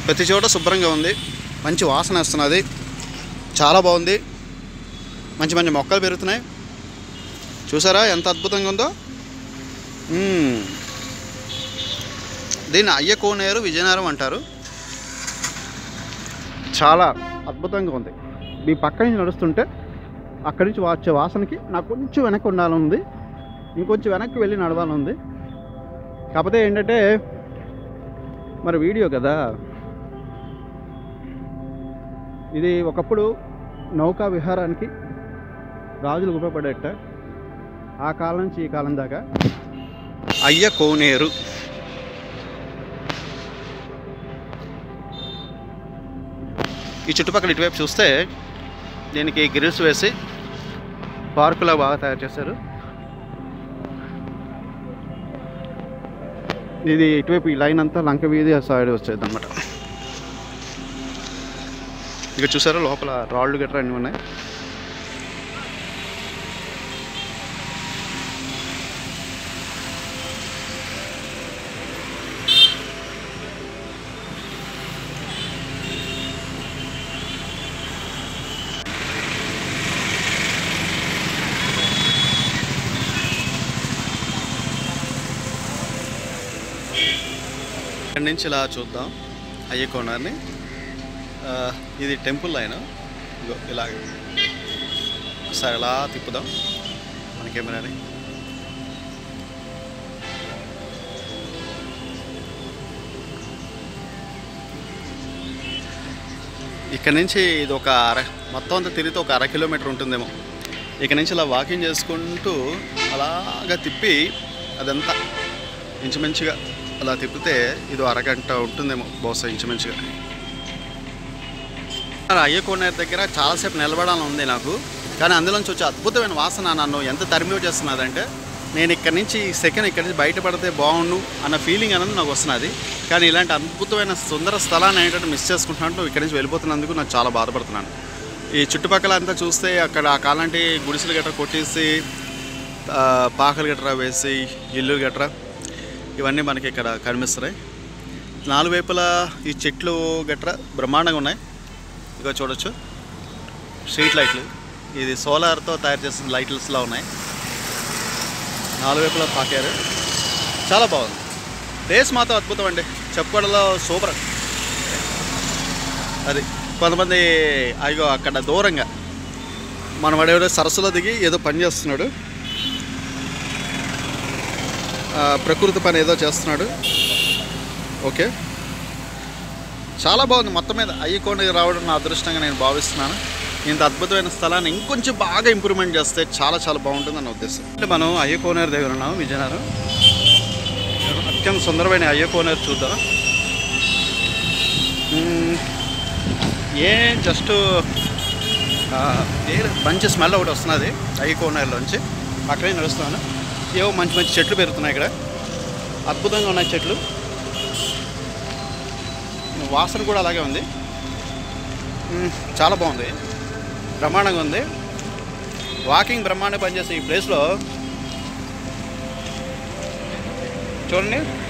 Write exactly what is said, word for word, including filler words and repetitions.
ప్రతి చోట శుభ్రంగా ఉంది, మంచి వాసన వస్తున్నది, చాలా బాగుంది. మంచి మంచి మొక్కలు పెరుగుతున్నాయి. చూసారా ఎంత అద్భుతంగా ఉందో. దీన్ని అయ్యకోనేరు విజయనగరం అంటారు. చాలా అద్భుతంగా ఉంది. మీ పక్క నుంచి నడుస్తుంటే అక్కడి నుంచి వచ్చే వాసనకి నాకు కొంచెం వెనక్కి ఉండాలనుంది, ఇంకొంచెం వెనక్కి వెళ్ళి నడవాలనుంది. కాకపోతే ఏంటంటే మరి వీడియో కదా, ఇది ఒకప్పుడు నౌకా విహారానికి రాజులకు ఉపయోగపడేట. ఆ కాలం నుంచి ఈ కాలం దాకా అయ్యకోనేరు. ఈ చుట్టుపక్కల ఇటువైపు చూస్తే దీనికి గ్రిల్స్ వేసి పార్కులా బాగా తయారు చేశారు. ఇది ఇటువైపు ఈ లైన్ అంతా లంక వీధి సైడ్ వచ్చేది అనమాట. ఇక్కడ చూసారా లోపల రాళ్ళు గట్రా అన్నీ ఉన్నాయి. ఇక్కడి నుంచి ఇలా చూద్దాం అయ్యకోనర్ని. ఇది టెంపుల్ లైన్. ఇలా ఒకసారి ఎలా తిప్పుదాం మన కెమెరాని. ఇక్కడ నుంచి ఇది ఒక అర మొత్తం అంతా తిరిగితే ఒక అర కిలోమీటర్ ఉంటుందేమో. ఇక్కడ నుంచి ఇలా వాకింగ్ చేసుకుంటూ అలాగా తిప్పి అదంతా ఇంచుమించుగా అలా తిప్పితే ఇది అరగంట ఉంటుందేమో బహుశా ఇంచుమించుగా. అయ్యకోనేరు దగ్గర చాలాసేపు నిలబడాలని ఉంది నాకు, కానీ అందులోంచి వచ్చే అద్భుతమైన వాసన నన్ను ఎంత తరిమి చేస్తున్నదంటే నేను ఇక్కడి నుంచి సెకండ్ ఇక్కడి నుంచి బయటపడితే బాగుండు అన్న ఫీలింగ్ అనేది నాకు వస్తున్నది. కానీ ఇలాంటి అద్భుతమైన సుందర స్థలాన్ని ఏంటంటే మిస్ చేసుకుంటున్నట్టు ఇక్కడి నుంచి వెళ్ళిపోతున్నందుకు నాకు చాలా బాధపడుతున్నాను. ఈ చుట్టుపక్కల అంతా చూస్తే అక్కడ ఆ కాలాంటి గుడిసెలు గట్రా కొట్టేసి పాకలు గట్రా వేసి ఇల్లు గట్రా ఇవన్నీ మనకి ఇక్కడ కనిపిస్తున్నాయి. నాలుగు వైపులా ఈ చెట్లు గట్రా బ్రహ్మాండంగా ఉన్నాయి. ఇక చూడొచ్చు స్ట్రీట్ లైట్లు, ఇది సోలార్తో తయారు చేసిన లైట్స్లా ఉన్నాయి. నాలుగు వైపులా పాకారు, చాలా బాగుంది. ప్లేస్ మాత్రం అద్భుతం అండి, చెప్పుకోవడంలో సూపర్. అది కొంతమంది అయ్యో అక్కడ దూరంగా మన వాడెవడో సరస్సులో దిగి ఏదో పని చేస్తున్నాడు, ప్రకృతి పని ఏదో చేస్తున్నాడు. ఓకే, చాలా బాగుంది. మొత్తం మీద అయ్యకోనేరు రావడం నా అదృష్టంగా నేను భావిస్తున్నాను. ఇంత అద్భుతమైన స్థలాన్ని ఇంకొంచెం బాగా ఇంప్రూవ్మెంట్ చేస్తే చాలా చాలా బాగుంటుంది అన్న ఉద్దేశం. అంటే మనం అయ్యకోనేరు దగ్గర ఉన్నాము, విజయనగరం. అత్యంత సుందరమైన అయ్యకోనేరు చూద్దాం. ఏ జస్ట్ ఏ మంచి స్మెల్ ఒకటి వస్తున్నది అయ్యకోనేరులోంచి. అక్కడే నడుస్తున్నాను. ఏవో మంచి మంచి చెట్లు పెరుగుతున్నాయి ఇక్కడ, అద్భుతంగా ఉన్నాయి చెట్లు. వాసన కూడా అలాగే ఉంది, చాలా బాగుంది, బ్రహ్మాండంగా ఉంది. వాకింగ్ బ్రహ్మాండంగా పనిచేసే ఈ ప్లేస్లో చూడండి